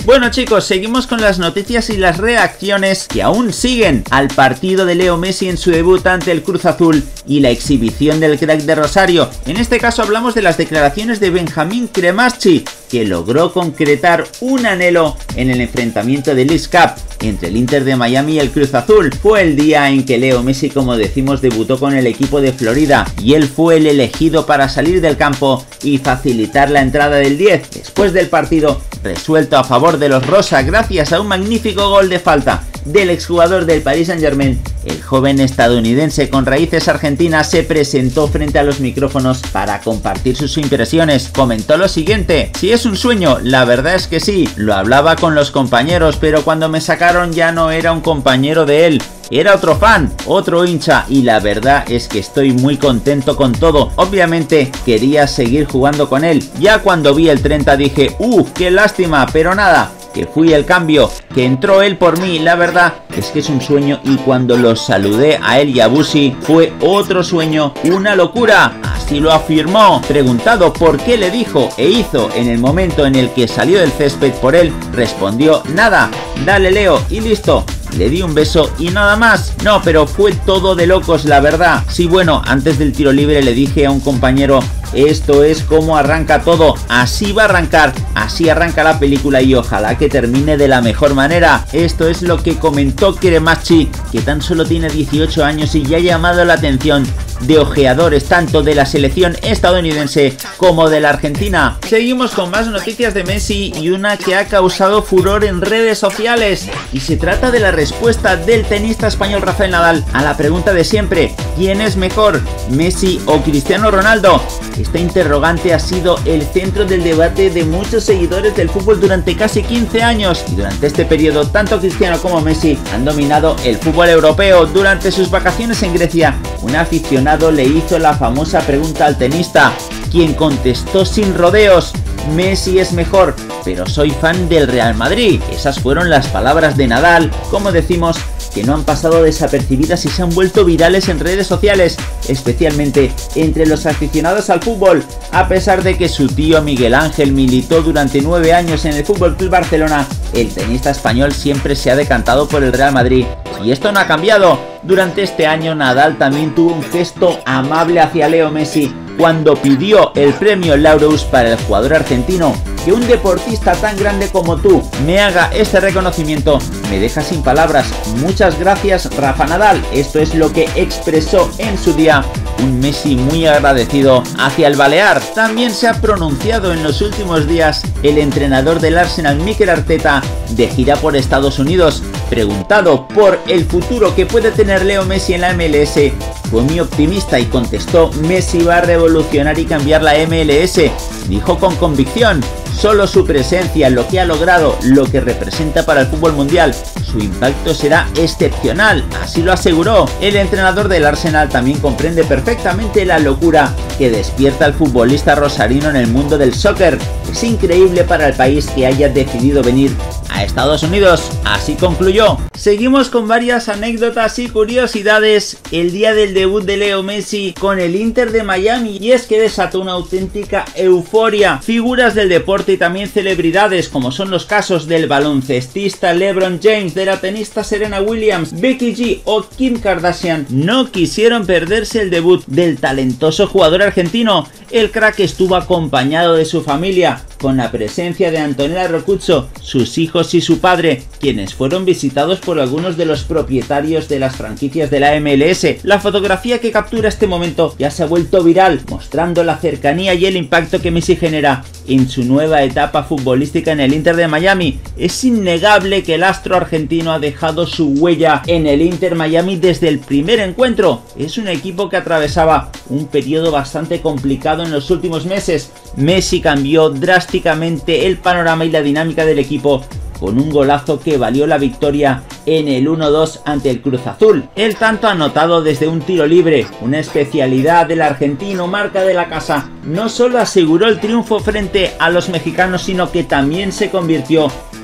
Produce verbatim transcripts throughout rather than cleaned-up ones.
Bueno chicos, seguimos con las noticias y las reacciones que aún siguen al partido de Leo Messi en su debut ante el Cruz Azul y la exhibición del crack de Rosario. En este caso hablamos de las declaraciones de Benjamín Cremaschi, que logró concretar un anhelo en el enfrentamiento de Leagues Cup entre el Inter de Miami y el Cruz Azul. Fue el día en que Leo Messi, como decimos, debutó con el equipo de Florida y él fue el elegido para salir del campo y facilitar la entrada del diez. Después del partido, resuelto a favor de los rosa gracias a un magnífico gol de falta del exjugador del Paris Saint-Germain, el joven estadounidense con raíces argentinas se presentó frente a los micrófonos para compartir sus impresiones. Comentó lo siguiente: si es un sueño, la verdad es que sí, lo hablaba con los compañeros, pero cuando me sacaron ya no era un compañero de él, era otro fan, otro hincha, y la verdad es que estoy muy contento con todo. Obviamente quería seguir jugando con él. Ya cuando vi el treinta dije, uh, qué lástima, pero nada, que fui el cambio, que entró él por mí. La verdad es que es un sueño, y cuando los saludé a él y a Busi fue otro sueño, una locura. Así lo afirmó. Preguntado por qué le dijo e hizo en el momento en el que salió del césped por él, respondió, nada, dale Leo y listo. Le di un beso y nada más. No, pero fue todo de locos, la verdad. Sí, bueno, antes del tiro libre le dije a un compañero, esto es como arranca todo, así va a arrancar, así arranca la película y ojalá que termine de la mejor manera. Esto es lo que comentó Cremaschi, que tan solo tiene dieciocho años y ya ha llamado la atención de ojeadores tanto de la selección estadounidense como de la Argentina. Seguimos con más noticias de Messi y una que ha causado furor en redes sociales, y se trata de la respuesta del tenista español Rafael Nadal a la pregunta de siempre: ¿quién es mejor, Messi o Cristiano Ronaldo? Esta interrogante ha sido el centro del debate de muchos seguidores del fútbol durante casi quince años, y durante este periodo tanto Cristiano como Messi han dominado el fútbol europeo. Durante sus vacaciones en Grecia, un aficionado le hizo la famosa pregunta al tenista, quien contestó sin rodeos: Messi es mejor, pero soy fan del Real Madrid. Esas fueron las palabras de Nadal, como decimos, que no han pasado desapercibidas y se han vuelto virales en redes sociales, especialmente entre los aficionados al fútbol. A pesar de que su tío Miguel Ángel militó durante nueve años en el F C Barcelona, el tenista español siempre se ha decantado por el Real Madrid, y esto no ha cambiado. Durante este año Nadal también tuvo un gesto amable hacia Leo Messi cuando pidió el premio Laureus para el jugador argentino. Que un deportista tan grande como tú me haga este reconocimiento me deja sin palabras. Muchas gracias, Rafa Nadal. Esto es lo que expresó en su día un Messi muy agradecido hacia el balear. También se ha pronunciado en los últimos días el entrenador del Arsenal, Mikel Arteta, de gira por Estados Unidos. Preguntado por el futuro que puede tener Leo Messi en la M L S, fue muy optimista y contestó: Messi va a revolucionar y cambiar la M L S. Dijo con convicción: solo su presencia, lo que ha logrado, lo que representa para el fútbol mundial, su impacto será excepcional, así lo aseguró. El entrenador del Arsenal también comprende perfectamente la locura que despierta al futbolista rosarino en el mundo del soccer. Es increíble para el país que haya decidido venir a Estados Unidos, así concluyó. Seguimos con varias anécdotas y curiosidades el día del debut de Leo Messi con el Inter de Miami, y es que desató una auténtica euforia. Figuras del deporte y también celebridades, como son los casos del baloncestista LeBron James, de la tenista Serena Williams, Becky G o Kim Kardashian, no quisieron perderse el debut del talentoso jugador argentino. El crack estuvo acompañado de su familia, con la presencia de Antonella Roccuzzo, sus hijos y su padre, quienes fueron visitados por algunos de los propietarios de las franquicias de la M L S. La fotografía que captura este momento ya se ha vuelto viral, mostrando la cercanía y el impacto que Messi genera en su nueva etapa futbolística en el Inter de Miami. Es innegable que el astro argentino ha dejado su huella en el Inter Miami desde el primer encuentro. Es un equipo que atravesaba un periodo bastante complicado en los últimos meses. Messi cambió drásticamente el panorama y la dinámica del equipo con un golazo que valió la victoria en el uno dos ante el Cruz Azul. El tanto anotado desde un tiro libre, una especialidad del argentino, marca de la casa, no solo aseguró el triunfo frente a los mexicanos, sino que también se convirtió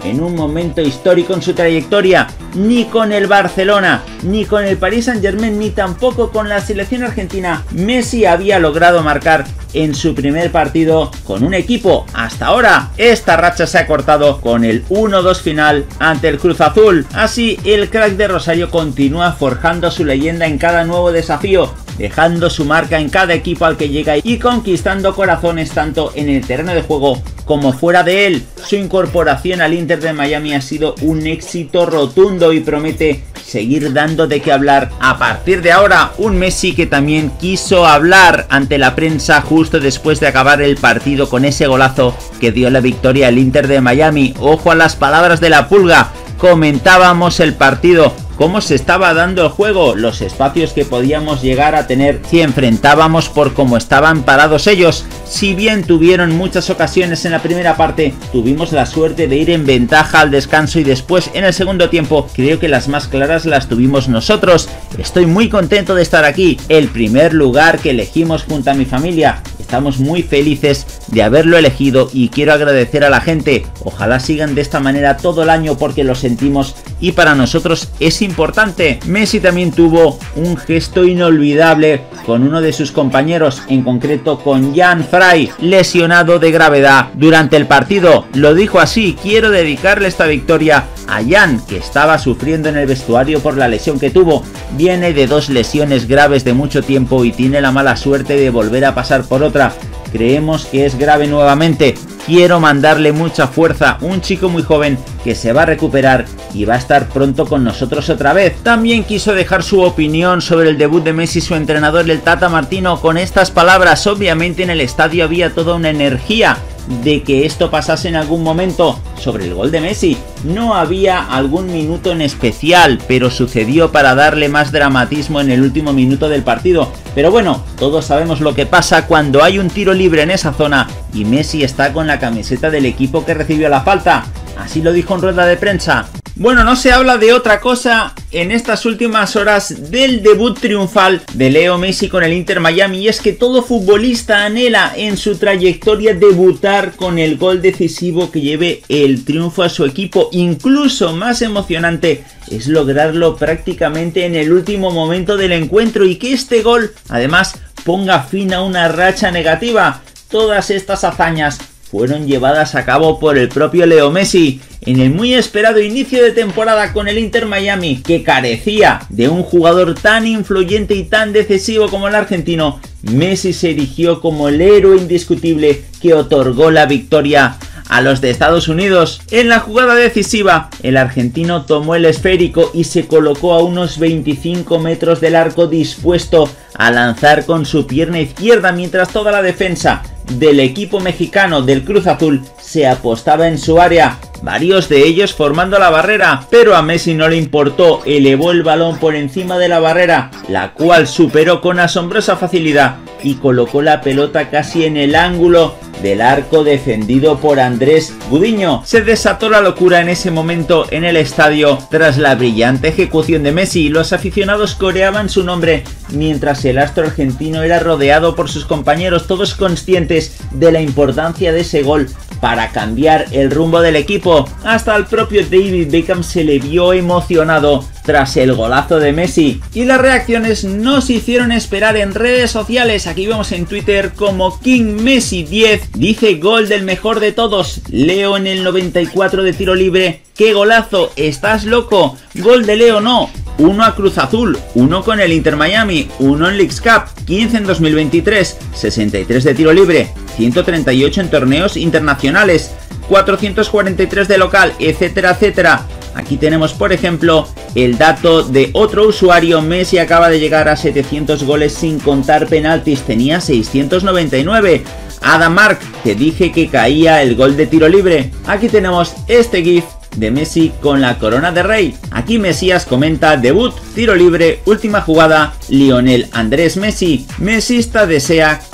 en un momento histórico en su trayectoria. Ni con el Barcelona, ni con el Paris Saint-Germain, ni tampoco con la selección argentina, Messi había logrado marcar en su primer partido con un equipo. Hasta ahora, esta racha se ha cortado con el uno dos final ante el Cruz Azul. Así, el crack de Rosario continúa forjando su leyenda en cada nuevo desafío, dejando su marca en cada equipo al que llega y conquistando corazones tanto en el terreno de juego como fuera de él. Su incorporación al Inter de Miami ha sido un éxito rotundo y promete seguir dando de qué hablar a partir de ahora. Un Messi que también quiso hablar ante la prensa justo después de acabar el partido con ese golazo que dio la victoria al Inter de Miami. Ojo a las palabras de la Pulga. Comentábamos el partido, cómo se estaba dando el juego, los espacios que podíamos llegar a tener si enfrentábamos por cómo estaban parados ellos. Si bien tuvieron muchas ocasiones en la primera parte, tuvimos la suerte de ir en ventaja al descanso y después en el segundo tiempo creo que las más claras las tuvimos nosotros. Estoy muy contento de estar aquí, el primer lugar que elegimos junto a mi familia. Estamos muy felices de haberlo elegido y quiero agradecer a la gente. Ojalá sigan de esta manera todo el año porque lo sentimos y para nosotros es importante. Messi también tuvo un gesto inolvidable con uno de sus compañeros, en concreto con Jan Fry, lesionado de gravedad durante el partido. Lo dijo así: quiero dedicarle esta victoria a Jan, que estaba sufriendo en el vestuario por la lesión que tuvo. Viene de dos lesiones graves de mucho tiempo y tiene la mala suerte de volver a pasar por otra. Creemos que es grave nuevamente. Quiero mandarle mucha fuerza, un chico muy joven que se va a recuperar y va a estar pronto con nosotros otra vez. También quiso dejar su opinión sobre el debut de Messi, su entrenador, el Tata Martino, con estas palabras. Obviamente en el estadio había toda una energía de que esto pasase en algún momento. Sobre el gol de Messi, no había algún minuto en especial, pero sucedió para darle más dramatismo en el último minuto del partido. Pero bueno, todos sabemos lo que pasa cuando hay un tiro libre en esa zona y Messi está con la camiseta del equipo que recibió la falta. Así lo dijo en rueda de prensa. Bueno, no se habla de otra cosa en estas últimas horas del debut triunfal de Leo Messi con el Inter Miami, y es que todo futbolista anhela en su trayectoria debutar con el gol decisivo que lleve el triunfo a su equipo. Incluso más emocionante es lograrlo prácticamente en el último momento del encuentro y que este gol además ponga fin a una racha negativa. Todas estas hazañas fueron llevadas a cabo por el propio Leo Messi en el muy esperado inicio de temporada con el Inter Miami, que carecía de un jugador tan influyente y tan decisivo como el argentino. Messi se erigió como el héroe indiscutible que otorgó la victoria a los de Estados Unidos. En la jugada decisiva, el argentino tomó el esférico y se colocó a unos veinticinco metros del arco, dispuesto a lanzar con su pierna izquierda, mientras toda la defensa del equipo mexicano del Cruz Azul se apostaba en su área, varios de ellos formando la barrera, pero a Messi no le importó, elevó el balón por encima de la barrera, la cual superó con asombrosa facilidad y colocó la pelota casi en el ángulo del arco defendido por Andrés Gudiño. Se desató la locura en ese momento en el estadio tras la brillante ejecución de Messi. Los aficionados coreaban su nombre mientras el astro argentino era rodeado por sus compañeros, todos conscientes de la importancia de ese gol para cambiar el rumbo del equipo. Hasta el propio David Beckham se le vio emocionado tras el golazo de Messi. Y las reacciones no se hicieron esperar en redes sociales. Aquí vemos en Twitter como King Messi diez dice: gol del mejor de todos. Leo en el noventa y cuatro de tiro libre. ¡Qué golazo! ¿Estás loco? Gol de Leo no. Uno a Cruz Azul, uno con el Inter Miami, uno en Leagues Cup, quince en dos mil veintitrés, sesenta y tres de tiro libre, ciento treinta y ocho en torneos internacionales, cuatrocientos cuarenta y tres de local, etcétera, etcétera. Aquí tenemos, por ejemplo, el dato de otro usuario. Messi acaba de llegar a setecientos goles sin contar penaltis, tenía seiscientos noventa y nueve. Adam Mark, te dije que caía el gol de tiro libre. Aquí tenemos este GIF de Messi con la corona de rey. Aquí Mesías comenta: debut, tiro libre, última jugada, Lionel Andrés Messi. Mesista desea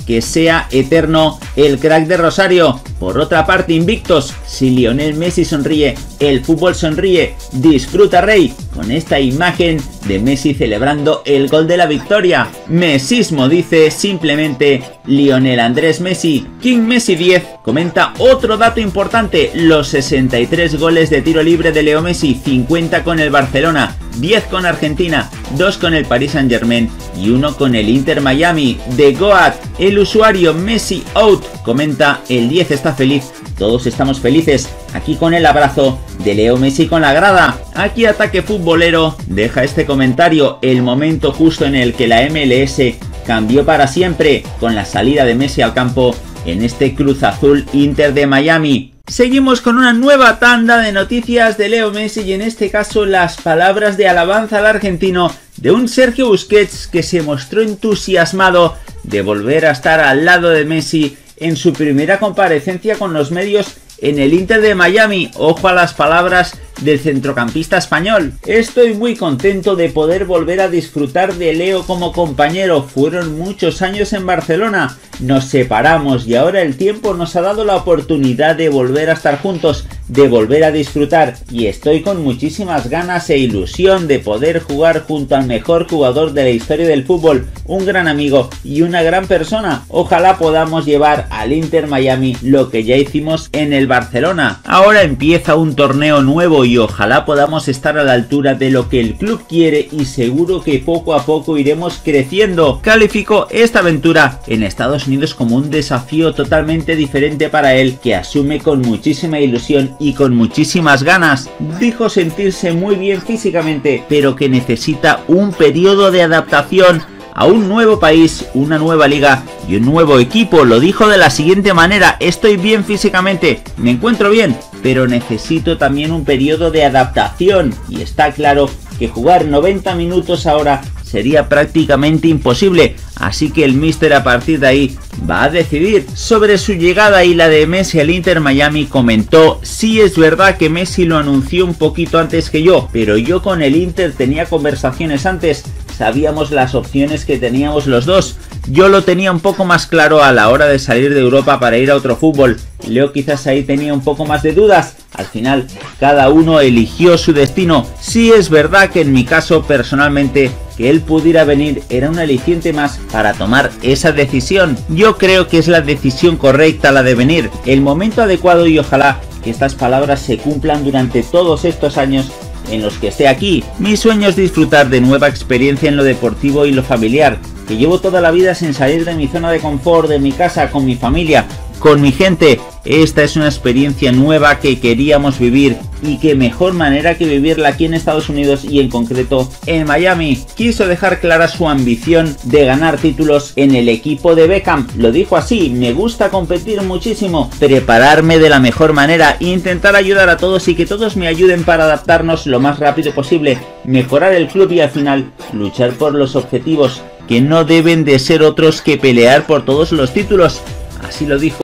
que sea eterno el crack de Rosario. Por otra parte, invictos, si Lionel Messi sonríe, el fútbol sonríe. Disfruta, Rey, con esta imagen de Messi celebrando el gol de la victoria. Mesismo, dice simplemente Lionel Andrés Messi. King Messi diez comenta otro dato importante: los sesenta y tres goles de tiro libre de Leo Messi, cincuenta con el Barcelona, diez con Argentina, dos con el Paris Saint Germain y uno con el Inter Miami. De Goat, el usuario Messi Out comenta: el diez está feliz, todos estamos felices, aquí con el abrazo de Leo Messi con la grada. Aquí Ataque Futbolero deja este comentario: el momento justo en el que la M L S cambió para siempre, con la salida de Messi al campo en este Cruz Azul Inter de Miami. Seguimos con una nueva tanda de noticias de Leo Messi y en este caso las palabras de alabanza al argentino de un Sergio Busquets que se mostró entusiasmado de volver a estar al lado de Messi en su primera comparecencia con los medios en el Inter de Miami. Ojo a las palabras del centrocampista español: estoy muy contento de poder volver a disfrutar de Leo como compañero. Fueron muchos años en Barcelona, nos separamos y ahora el tiempo nos ha dado la oportunidad de volver a estar juntos, de volver a disfrutar, y estoy con muchísimas ganas e ilusión de poder jugar junto al mejor jugador de la historia del fútbol, un gran amigo y una gran persona. Ojalá podamos llevar al Inter Miami lo que ya hicimos en el Barcelona. Ahora empieza un torneo nuevo y ojalá podamos estar a la altura de lo que el club quiere, y seguro que poco a poco iremos creciendo. Calificó esta aventura en Estados Unidos como un desafío totalmente diferente para él, que asume con muchísima ilusión y con muchísimas ganas. Dijo sentirse muy bien físicamente, pero que necesita un periodo de adaptación a un nuevo país, una nueva liga y un nuevo equipo. Lo dijo de la siguiente manera: estoy bien físicamente, me encuentro bien, pero necesito también un periodo de adaptación, y está claro que jugar noventa minutos ahora sería prácticamente imposible, así que el míster a partir de ahí va a decidir. Sobre su llegada y la de Messi al Inter Miami comentó: sí, es verdad que Messi lo anunció un poquito antes que yo, pero yo con el Inter tenía conversaciones antes, sabíamos las opciones que teníamos los dos. Yo lo tenía un poco más claro a la hora de salir de Europa para ir a otro fútbol. Leo quizás ahí tenía un poco más de dudas. Al final, cada uno eligió su destino. Sí, es verdad que en mi caso, personalmente, que él pudiera venir era un aliciente más para tomar esa decisión. Yo creo que es la decisión correcta la de venir, el momento adecuado, y ojalá que estas palabras se cumplan durante todos estos años en los que esté aquí. Mi sueño es disfrutar de nueva experiencia en lo deportivo y lo familiar, que llevo toda la vida sin salir de mi zona de confort, de mi casa, con mi familia, con mi gente. Esta es una experiencia nueva que queríamos vivir, y qué mejor manera que vivirla aquí en Estados Unidos y en concreto en Miami. Quiso dejar clara su ambición de ganar títulos en el equipo de Beckham. Lo dijo así: me gusta competir muchísimo, prepararme de la mejor manera, intentar ayudar a todos y que todos me ayuden para adaptarnos lo más rápido posible, mejorar el club y al final luchar por los objetivos, que no deben de ser otros que pelear por todos los títulos. Así lo dijo.